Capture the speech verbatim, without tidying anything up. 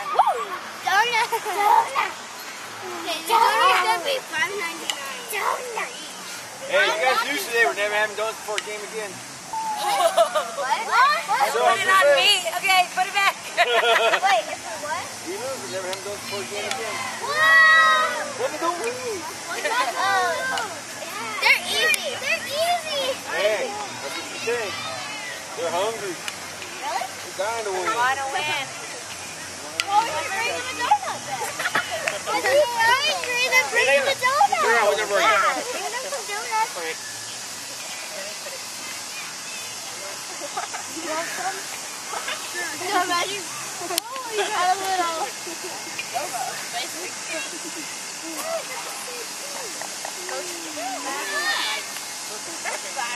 Donut. Donut. Okay, the donut's gonna be five ninety-nine. Donut. Hey, you guys used to they were never having donuts before a game again. What? What? So Put it on me. Okay, put it back. Wait, if it what? You lose, we're never having donuts before a game again. Whoa! What they don't mean? Oh. They're easy. They're easy. Hey, that's what you say. They're hungry. Really? They're dying to win. I want to win. Well, we can bring them a donut then. That's right. Bring them, bring them a donut. Figure out what they're bringing. Yeah, bring them some donuts. All right. You want some? No, imagine. Oh, you got a little. Spicy.